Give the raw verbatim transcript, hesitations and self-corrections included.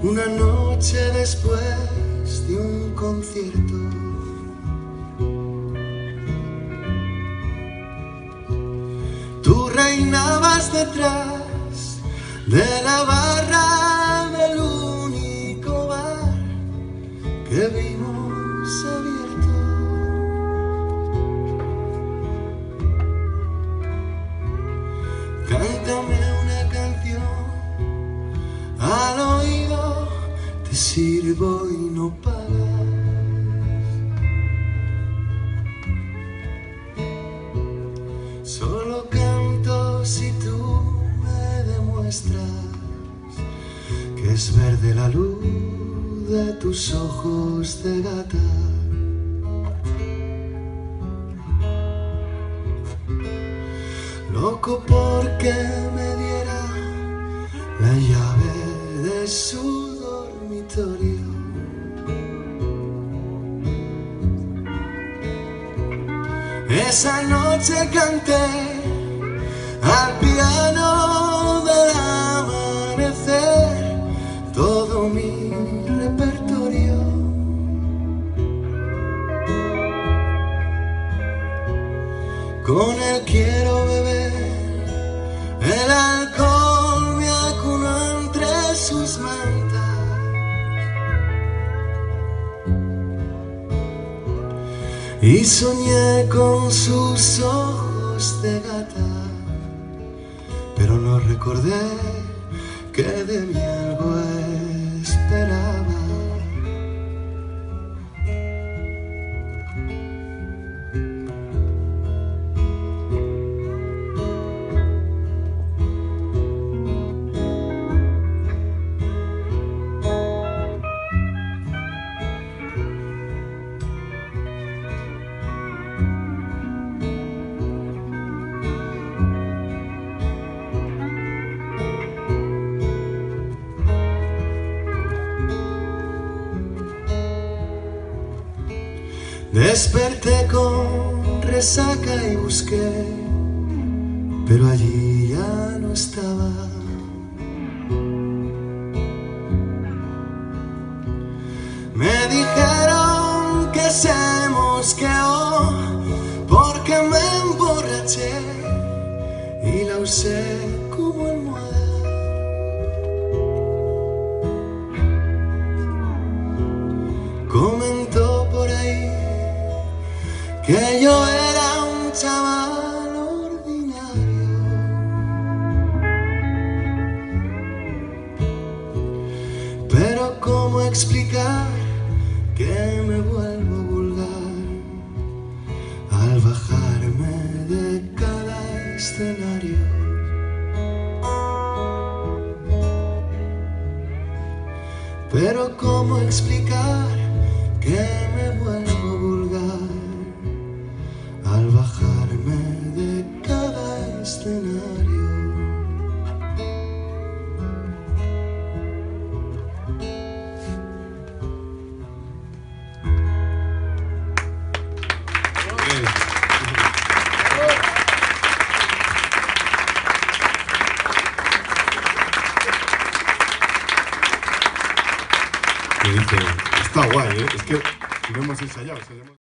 una noche después de un concierto. Tú reinabas detrás de la barra del único bar que vimos abierto. Cántame una canción al oído, te sirvo y no pagas. Solo canto si tú me demuestras que es verde la luz de tus ojos de gata. Loco porque me diera la llave de su dormitorio. Esa noche canté al piano del amanecer todo mi repertorio. Con él quiero beber, el alcohol me acunó entre sus mantas. Y soñé con sus ojos de gata, pero no recordé que de mí algo esperaba. Desperté con resaca y busqué, pero allí ya no estaba. Me dijeron que se mosqueó porque me emborraché y la usé como almohada. Comentó por ahí que yo era un chaval ordinario, pero ¿cómo explicar que me vuelvo vulgar al bajarme de cada escenario? Pero ¿cómo explicar que me vuelvo vulgar al bajarme de cada escenario? Que dice, está guay, ¿eh? Es que no hemos ensayado.